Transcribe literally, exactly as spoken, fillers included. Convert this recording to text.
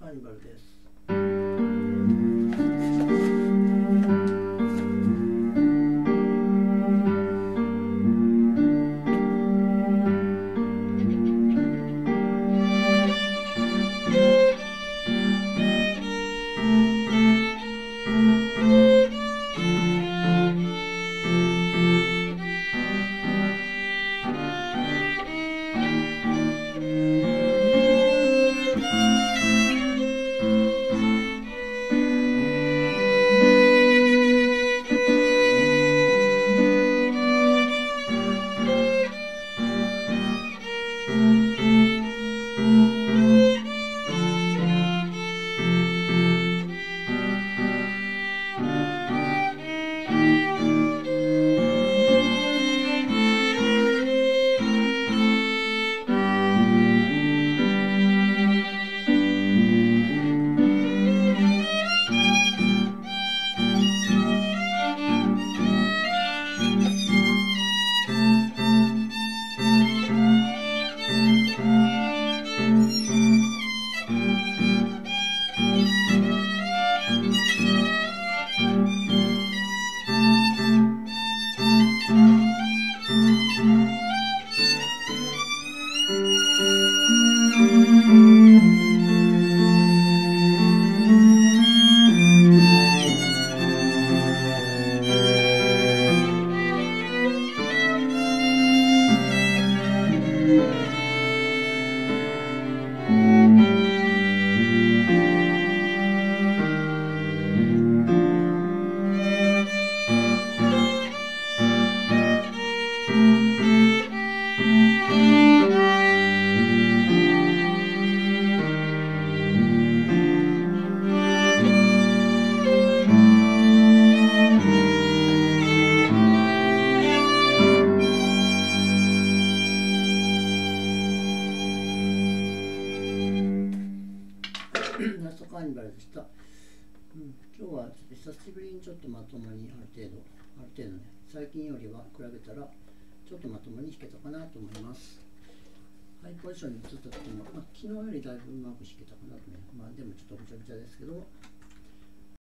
カーニバルです。ラストカーニバルでした。うん、今日はちょっと久しぶりにちょっとまともにある程度、ある程度ね、最近よりは比べたらちょっとまともに弾けたかなと思います。ハイポジションに移った時も、まあ、昨日よりだいぶうまく弾けたかなとね。まあでもちょっとぐちゃぐちゃですけど、